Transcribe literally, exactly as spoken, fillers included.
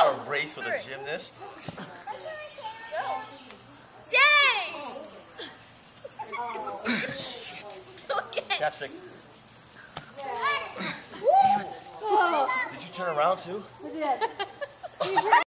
a race with a gymnast. Go. Dang! Chapstick. Oh. Did you turn around too? I did.